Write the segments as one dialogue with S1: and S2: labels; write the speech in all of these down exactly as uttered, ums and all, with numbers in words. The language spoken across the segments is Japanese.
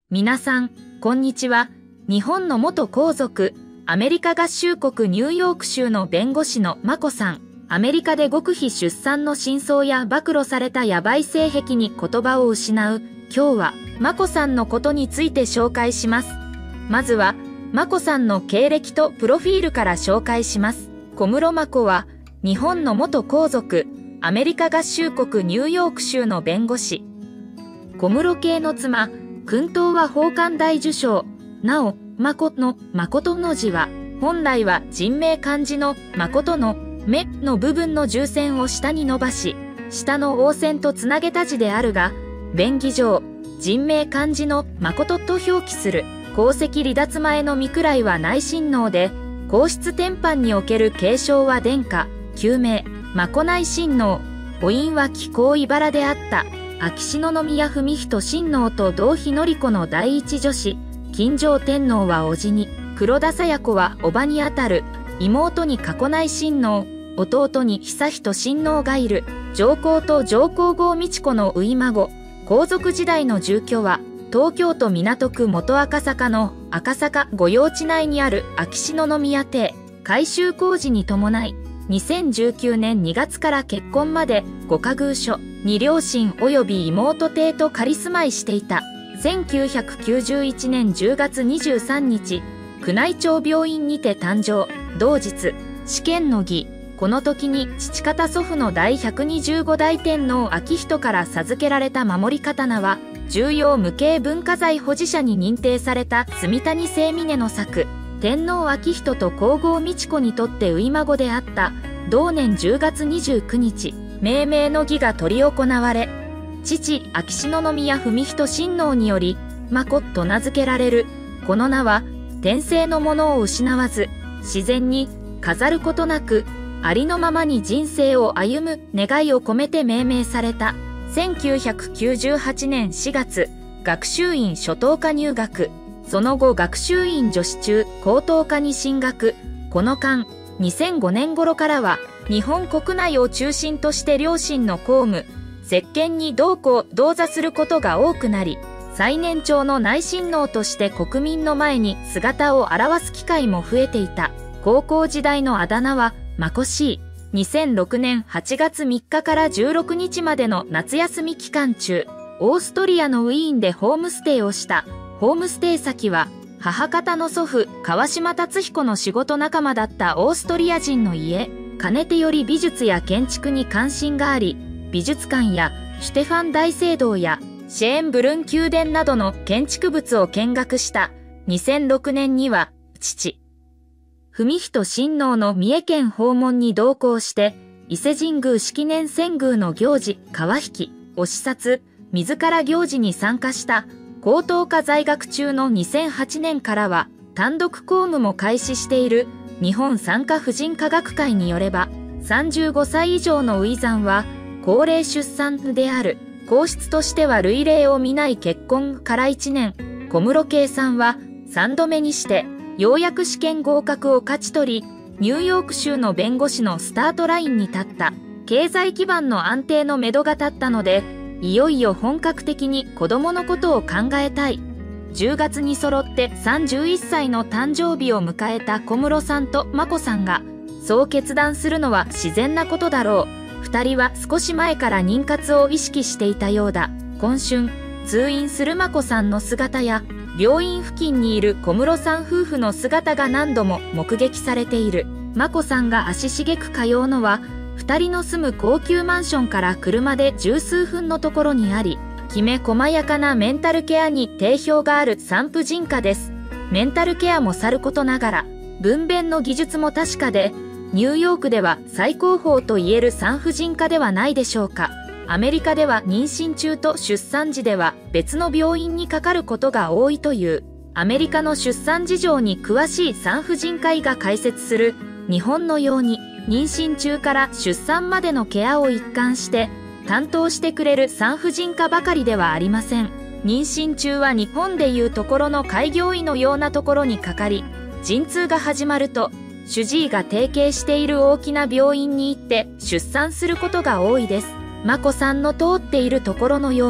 S1: 皆さん、こんにちは。日本の元皇族、アメリカ合衆国ニューヨーク州の弁護士の眞子さん。アメリカで極秘出産の真相や暴露されたヤバい性癖に言葉を失う。今日は、眞子さんのことについて紹介します。まずは、眞子さんの経歴とプロフィールから紹介します。小室眞子は、日本の元皇族、アメリカ合衆国ニューヨーク州の弁護士。小室圭の妻、薫陶は宝冠大受賞。なお、眞の誠の字は、本来は人名漢字の誠の目の部分の重線を下に伸ばし、下の応線とつなげた字であるが、便宜上、人名漢字の誠と表記する。皇籍離脱前の御位は内親王で、皇室典範における継承は殿下、旧名、眞子内親王。母印は紀行茨であった。秋篠宮文仁親王と同妃典子の第一女子。金城天皇は叔父に、黒田清子は叔母にあたる。妹に佳子内親王、弟に悠仁親王がいる。上皇と上皇后美智子の初孫。皇族時代の住居は、東京都港区元赤坂の赤坂御用地内にある秋篠宮邸。改修工事に伴い、にせんじゅうきゅうねんにがつから結婚までご家遇所に両親及び妹邸と仮住まいしていた。せんきゅうひゃくきゅうじゅういちねんじゅうがつにじゅうさんにち、宮内庁病院にて誕生。同日、試験の儀。この時に父方祖父の第ひゃくにじゅうごだい天皇昭仁から授けられた守り刀は、重要無形文化財保持者に認定された住谷清峰の作。天皇昭仁と皇后美智子にとって初孫であった。同年じゅうがつにじゅうくにち、命名の儀が執り行われ、父、秋篠宮文仁親王により、眞子と名付けられる。この名は、天性のものを失わず、自然に、飾ることなく、ありのままに人生を歩む願いを込めて命名された。せんきゅうひゃくきゅうじゅうはちねんしがつ、学習院初等科入学。その後学習院女子中高等科に進学。この間、にせんごねん頃からは、日本国内を中心として両親の公務、接見に同行同座することが多くなり、最年長の内親王として国民の前に姿を現す機会も増えていた。高校時代のあだ名は、眞子しい。にせんろくねんはちがつみっかからじゅうろくにちまでの夏休み期間中、オーストリアのウィーンでホームステイをした。ホームステイ先は、母方の祖父、川島達彦の仕事仲間だったオーストリア人の家。かねてより美術や建築に関心があり、美術館やシュテファン大聖堂やシェーンブルン宮殿などの建築物を見学した。にせんろくねんには、父、文仁親王の三重県訪問に同行して、伊勢神宮式年遷宮の行事、川引きを視察、自ら行事に参加した。高等科在学中のにせんはちねんからは、単独公務も開始している。日本産科婦人科学会によれば、さんじゅうごさい以上の初産は、高齢出産である。皇室としては類例を見ない結婚からいちねん。小室圭さんは、さんどめにして、ようやく試験合格を勝ち取り、ニューヨーク州の弁護士のスタートラインに立った。経済基盤の安定のめどが立ったので、いよいよ本格的に子供のことを考えたい。じゅうがつに揃ってさんじゅういっさいの誕生日を迎えた小室さんと眞子さんが、そう決断するのは自然なことだろう。二人は少し前から妊活を意識していたようだ。今春、通院する眞子さんの姿や、病院付近にいる小室さん夫婦の姿が何度も目撃されている。眞子さんが足しげく通うのは、二人の住む高級マンションから車で十数分のところにあり、きめ細やかなメンタルケアに定評がある産婦人科です。メンタルケアもさることながら、分娩の技術も確かで、ニューヨークでは最高峰と言える産婦人科ではないでしょうか。アメリカでは妊娠中と出産時では別の病院にかかることが多いという。アメリカの出産事情に詳しい産婦人科医が解説する、日本のように妊娠中から出産までのケアを一貫して担当してくれる産婦人科ばかりではありません。妊娠中は日本でいうところの開業医のようなところにかかり、陣痛が始まると、主治医が提携している大きな病院に行って出産することが多いです。眞子さんの通っているところのように、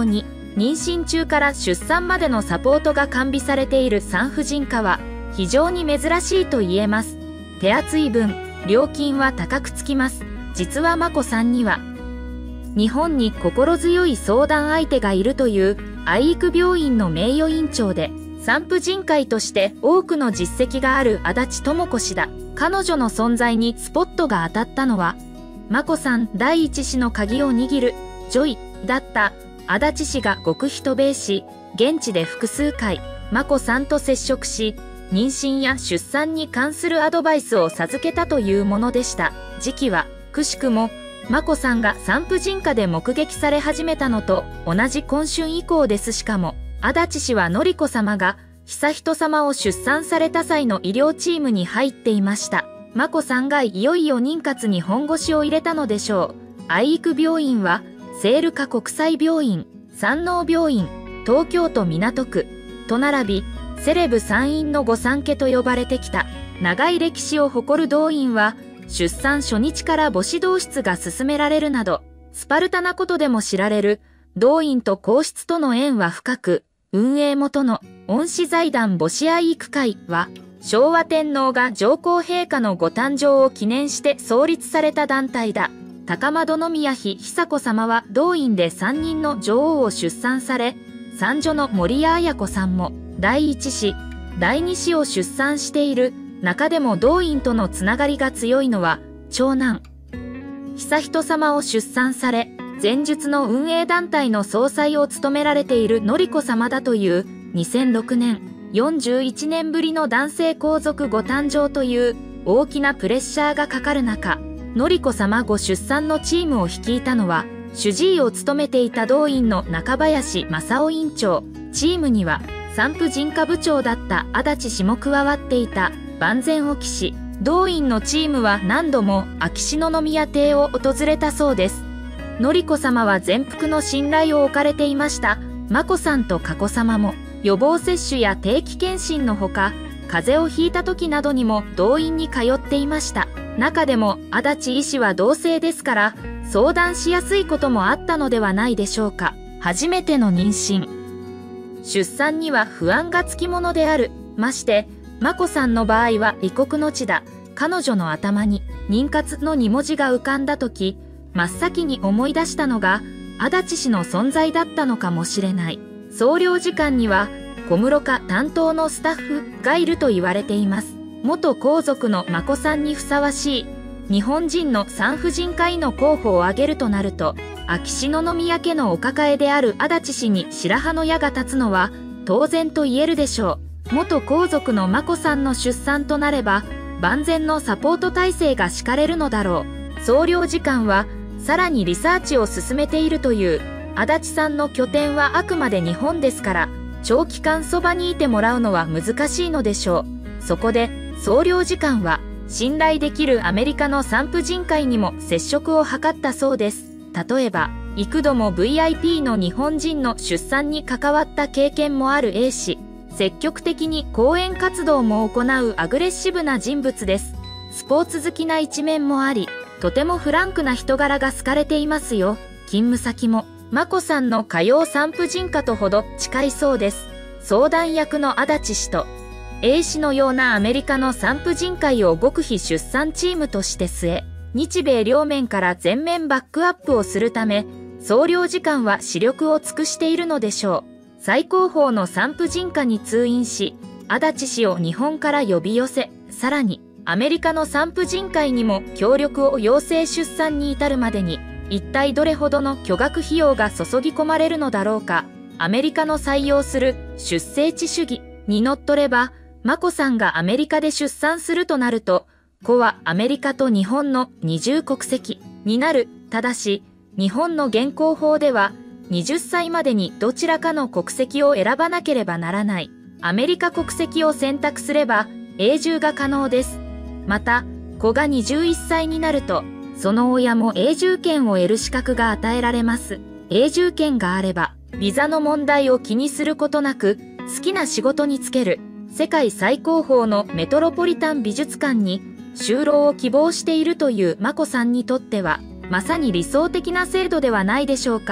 S1: 妊娠中から出産までのサポートが完備されている産婦人科は非常に珍しいと言えます。手厚い分、料金は高くつきます。実は眞子さんには、日本に心強い相談相手がいるという愛育病院の名誉院長で、産婦人科医として多くの実績がある足立智子氏だ。彼女の存在にスポットが当たったのは、眞子さん第一子の鍵を握るジョイだった足立氏が極秘渡米し、現地で複数回、眞子さんと接触し、妊娠や出産に関するアドバイスを授けたというものでした。時期は、くしくも、眞子さんが産婦人科で目撃され始めたのと同じ今春以降です。しかも、足立氏は典子さまが悠仁さまを出産された際の医療チームに入っていました。眞子さんがいよいよ妊活に本腰を入れたのでしょう。愛育病院は、聖路加国際病院、山王病院、東京都港区と並び、セレブ産院の御三家と呼ばれてきた。長い歴史を誇る同院は、出産初日から母子同室が進められるなど、スパルタなことでも知られる、同院と皇室との縁は深く、運営元の恩賜財団母子愛育会は、昭和天皇が上皇陛下のご誕生を記念して創立された団体だ。高円宮妃久子さまは同院でさんにんの女王を出産され、三女の守谷絢子さんも第一子、第二子を出産している。中でも同院とのつながりが強いのは、長男、悠仁さまを出産され、前述の運営団体の総裁を務められている典子さまだという、にせんろくねん、よんじゅういちねんぶりの男性皇族ご誕生という大きなプレッシャーがかかる中、典子さまご出産のチームを率いたのは、主治医を務めていた同院の中林正夫院長。チームには、産婦人科部長だった足立氏も加わっていた。万全を期し、同院のチームは何度も秋篠宮邸を訪れたそうです。典子さまは全幅の信頼を置かれていました。眞子さんと佳子さまも予防接種や定期検診のほか、風邪をひいた時などにも同院に通っていました。中でも足立医師は同性ですから、相談しやすいこともあったのではないでしょうか。初めての妊娠。出産には不安がつきものである。まして、眞子さんの場合は異国の地だ。彼女の頭に妊活のに文字が浮かんだとき、真っ先に思い出したのが足立氏の存在だったのかもしれない。総領事館には小室課担当のスタッフがいると言われています。元皇族の眞子さんにふさわしい日本人の産婦人科医の候補を挙げるとなると、秋篠宮家のお抱えである足立氏に白羽の矢が立つのは当然と言えるでしょう。元皇族の眞子さんの出産となれば、万全のサポート体制が敷かれるのだろう。総領事館は、さらにリサーチを進めているという、足立さんの拠点はあくまで日本ですから、長期間そばにいてもらうのは難しいのでしょう。そこで、総領事館は、信頼できるアメリカの産婦人科医にも接触を図ったそうです。例えば、幾度も ブイアイピー の日本人の出産に関わった経験もある A 氏。積極的に講演活動も行うアグレッシブな人物です。スポーツ好きな一面もあり、とてもフランクな人柄が好かれていますよ。勤務先も、眞子さんの歌謡産婦人科とほど近いそうです。相談役の足立氏と、A 氏のようなアメリカの産婦人科医を極秘出産チームとして据え、日米両面から全面バックアップをするため、総領事館は視力を尽くしているのでしょう。最高峰の産婦人科に通院し、足立氏を日本から呼び寄せ、さらにアメリカの産婦人科医にも協力を要請出産に至るまでに、一体どれほどの巨額費用が注ぎ込まれるのだろうか。アメリカの採用する出生地主義にのっとれば、眞子さんがアメリカで出産するとなると、子はアメリカと日本の二重国籍になる。ただし、日本の現行法では、はたちまでにどちらかの国籍を選ばなければならない。アメリカ国籍を選択すれば永住が可能です。また、子がはたちになると、その親も永住権を得る資格が与えられます。永住権があれば、ビザの問題を気にすることなく、好きな仕事に就ける。世界最高峰のメトロポリタン美術館に就労を希望しているという眞子さんにとっては、まさに理想的な制度ではないでしょうか。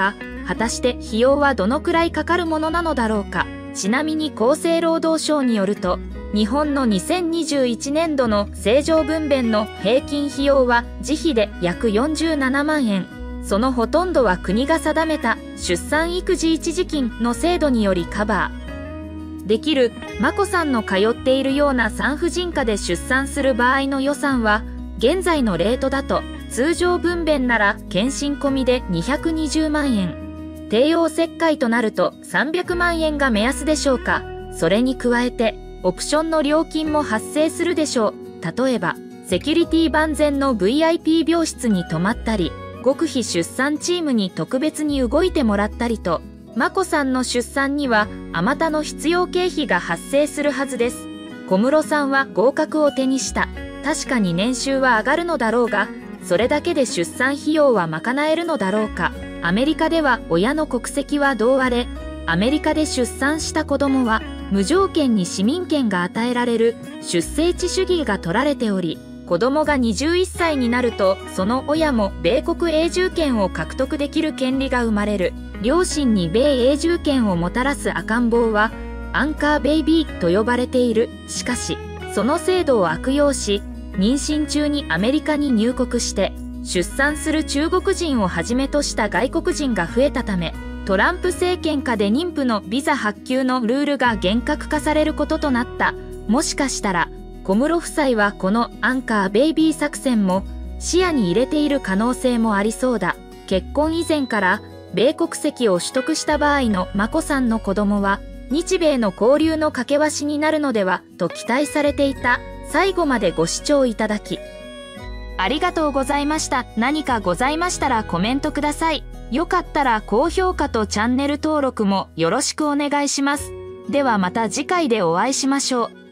S1: 果たして費用はどのくらいかかるものなのだろうか。ちなみに厚生労働省によると、日本のにせんにじゅういちねんどの正常分娩の平均費用は自費で約よんじゅうななまんえん。そのほとんどは国が定めた出産育児一時金の制度によりカバーできる。眞子さんの通っているような産婦人科で出産する場合の予算は、現在のレートだと通常分娩なら検診込みでにひゃくにじゅうまんえん。帝王切開となるとさんびゃくまんえんが目安でしょうか。それに加えて、オプションの料金も発生するでしょう。例えば、セキュリティ万全の ブイアイピー 病室に泊まったり、極秘出産チームに特別に動いてもらったりと、眞子さんの出産にはあまたの必要経費が発生するはずです。小室さんは合格を手にした。確かに年収は上がるのだろうが、それだけで出産費用は賄えるのだろうか。アメリカでは親の国籍はどうあれ、アメリカで出産した子供は無条件に市民権が与えられる出生地主義が取られており、子供がにじゅういっさいになるとその親も米国永住権を獲得できる権利が生まれる。両親に米永住権をもたらす赤ん坊はアンカーベイビーと呼ばれている。しかしその制度を悪用し、妊娠中にアメリカに入国して出産する中国人をはじめとした外国人が増えたため、トランプ政権下で妊婦のビザ発給のルールが厳格化されることとなった。もしかしたら小室夫妻はこのアンカーベイビー作戦も視野に入れている可能性もありそうだ。結婚以前から米国籍を取得した場合の眞子さんの子供は日米の交流の架け橋になるのではと期待されていた。最後までご視聴いただきありがとうございました。何かございましたらコメントください。よかったら高評価とチャンネル登録もよろしくお願いします。ではまた次回でお会いしましょう。